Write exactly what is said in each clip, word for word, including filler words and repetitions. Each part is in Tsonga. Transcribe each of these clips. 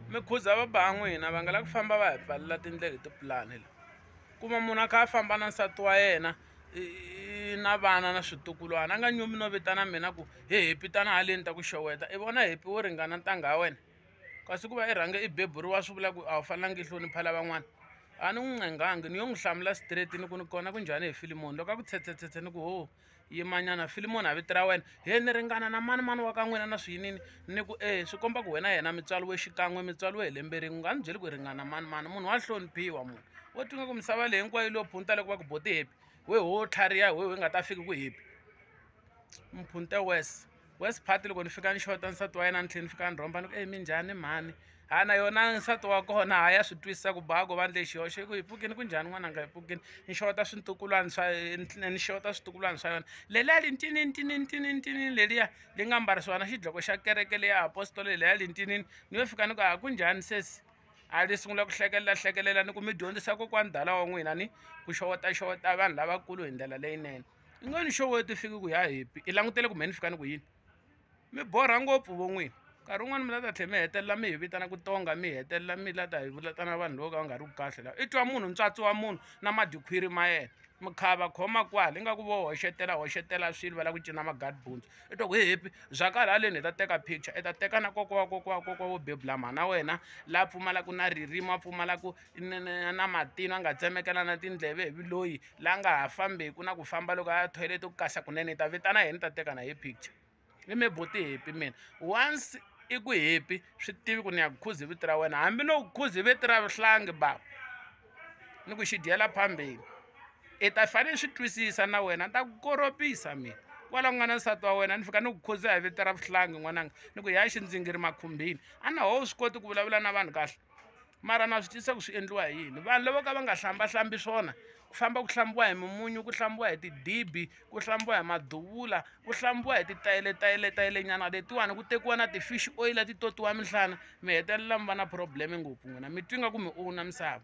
mi khuza va ba n'wina va nga la ku famba va hi pfalela tindlela hi tipulani la kuma munhu a kha a famba na nsati wa yena na vana na switukulwana a nga nyumi no vitana mina ku he hepi tana haleni ta ku xoweta i vona hepi wo ringana ntanga wa wena kasi ku va i rhange i beburiwa swi vula ku a wu fanelangi i hlonipha lavan'wana a ni n'wi ncengangi ni yo n'wi hlamula straight ni ku ni kona ku njhani hi Filimoni loko a ku tshetsetsetse ni ku ho yimanyana Filimoni a vito ra wena he ni ringana na mani mani wa ka n'wina na swiyinini ni ku e swi komba ku wena yena mitswalo we xikan'we mitswalo we hi lembe rin'we nga ni byeli ku hi ringana na mani mani munhu wa hloniphiwa munhu wo twinga ku misava leyi hinkwayo leyo phunta loko va ku boti hepi we ho tlhariha we we nga ta fiki ku hepi mphunte wes wes party loko ni fika ni xota nsati wa yena ni tlhela ni fika ni rhomba ni ku e minjhani mhani ha na yona nsati wa kona ha ya swi twisisa ku bako va ndle xihoxo ku hi pfukini ku njhani n'wananga hi pfukini ni xota swintukulwana swa ni xota switukulwana swa yona leliya lintinini tinini tinini tinini leliya li nga mbarisiwa na xidloko xa kereke leya apostolo leliya lintinini ni yo fika ni ku ha ku njhani sesi a li sungula ku hlekelela hlekelela ni ku mi dyondzisa kokwani dala wa n'wina ni ku xota xota vanhu lavakulu hi ndlela leyinene i ngo ni xoweti fiki ku ya hepi i langutele ku me ni fika ni ku yini mi borha ngopfu vo n'wina nkarhi wun'wani mi la ta tlhela mi hetelela mi hi vitana ku tonga mi hetelela mi la ta hi vulatana vanhu loko va nga ri ku kahle laha i twa munhu ntswatsi wa munhu na madikhwiri ma yena mikhava khoma kwala ingaku vo hoxetela hoxetela swilo va la ku cina magadbunds i twa ku he hepi byakarhi haleni hi ta teka picture i ta teka na kokwa kokwa kokwa wo bebula mhana wena laha pfumalaku na ririmi a pfumalaku na matino a nga tsemekela na tindleve hi viloyi laha nga ha fambeku na ku famba loko a ya toilet ku kasa kunene hi ta vitana yena ni ta teka na hi picture i me boti hepi mina once i ku hepi swi tivi ku ni ya ku khuzi vito ra wena hambi no ku khuzi vito ra vuhlangi baba ni ku xi dyela phambeni i ta fanele swi twisisa na wena ni ta ku koropisa mina kwala ku nga na nsati wa wena ni fika ni ku khuza hi vito ra vuhlangi n'wananga ni ku hi ya xindzingiri makhumbini a na ho swi koti ku vulavula na vanhu kahle mara na swi tisa ku swi endliwa hi yini vanhu lavo ka va nga hlambahlambi swona ku famba ku hlambiwa hi mimunyu ku hlambiwa hi tidibi ku hlambiwa hi maduvula ku hlambiwa hi titayele tayele tayele nyana letiwani ku tekiwa na ti-fish oil ti totiwa mihlana mi hetelela mi va na probleme ngopfu n'wina mi twi nga ku mi owna misava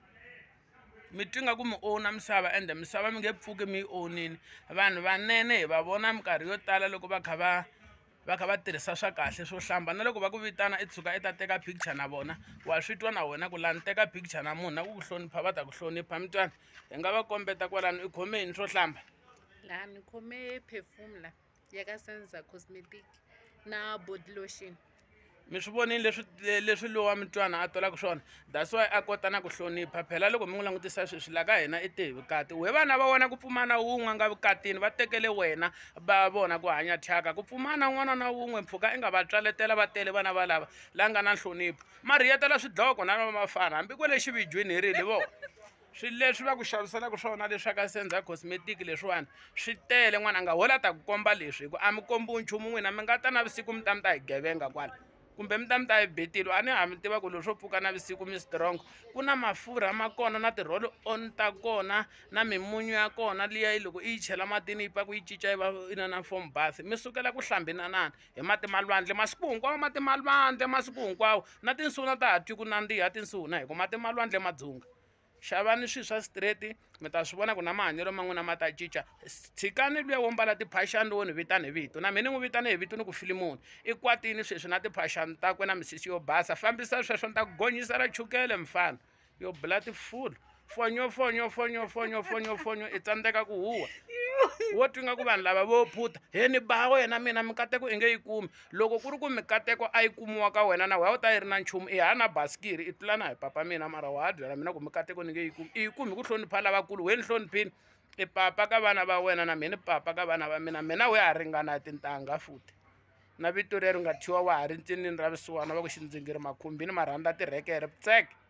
mi twi nga ku mi owna misava ende misava mi nge pfuki mi yi ownini vanhu vanene hi va vona minkarhi yo tala loko va kha va va kha va tirhisa swa kahle swo hlamba na loko va ku vitana i tshuka i ta teka picture na vona wa swi twa na wena ku lani teka picture na munhu na ku ku hlonipha va ta ku hlonipha mi twani hi nga va kombeta kwalano i khome yini swo hlamba laha ni khome perfume la ya ka Senza cosmetic na body lotion mi swi vonini leswi leswi lowa mitwana a tolaka swona that's why a kota na ku hlonipha phela loko mi n'wi langutisa sweswi la ka hina i te hi vukati we vana va vona ku pfumana wun'we nga vukatini va tekele wena va vona ku hanya thyaka ku pfumana n'wana na wun'we mpfhuka i nga va tswaletela va tele vana valava la nga na nhlonipho mari yetela swidloko na mafana hambi ku le xividyweni herile vo swilo leswi va ku xaviselaka swona leswi ka Senza cosmetic leswiwani swi tele n'wana a nga hola ta ku komba leswi hi ku a mi kombiwi nchumu n'wina mi nga ta na vusiku mi ta mi ta hi gevenga kwala kumbe mi ta mi ta hi betilo a ni ha mi tiva ku loko swo pfuka na vusiku mi strong ku na mafurha ma kona na ti-roll on ta kona na mimunyu ya kona liya yi loko i yi chela matini yi pa ku yi cinca yi va ina na foam bath mi sukela ku hlambinanana hi mati malwandle masiku hinkwawo mati malwandle masiku hinkwawo na tinsuna ta ha twi ku nandziha tinsuna hi ku mati malwandle madzunga xavani swilo swa straight mi ta swi vona ku na mahanyelo ma n'wina ma ta cinca tshikani luya wo mbala tiphashani lowo ni vitana hi vito na mina ni n'wi vitana hi vito ni ku Filimoni i kwatini sweswi na tiphashani takwe na misisi yo basa fambisa sweswo ni ta ku gonyisela chukele mfana yo blood full fonyo fonyo fonyo fonyo fonyo fonyo i tsandzeka ku huwa wo twi nga ku vanhu lava vo phuta he ni ba wena mina mikateko i nge yi kumi loko ku ri ku mikateko a yi kumiwa ka wena na wehe u ta yi ri na nchumu i ha na basikiri i tlula na hi papa mina mara wa ha byela mina ku mikateko ni nge yi kumi i yi kumi hi ku hlonipha lavakulu we ni hloniphini i papa ka vana va wena na mina i papa ka vana va mina mina we ha ringana hi tintangha futhi na vito rero nga thyiwa wa ha ri ntsinini ra vusiwana va ku xindzingiri makhumbini marhandza tirhekere tseke